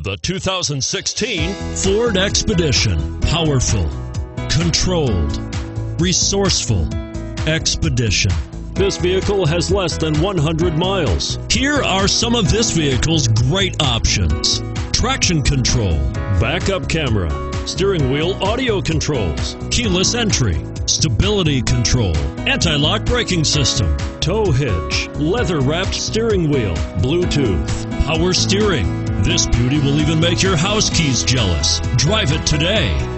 The 2016 Ford Expedition. Powerful, controlled, resourceful. Expedition. This vehicle has less than 100 miles. Here are some of this vehicle's great options: traction control, backup camera, steering wheel audio controls, keyless entry, stability control, anti-lock braking system, tow hitch, leather-wrapped steering wheel, Bluetooth, power steering. This beauty will even make your house keys jealous. Drive it today.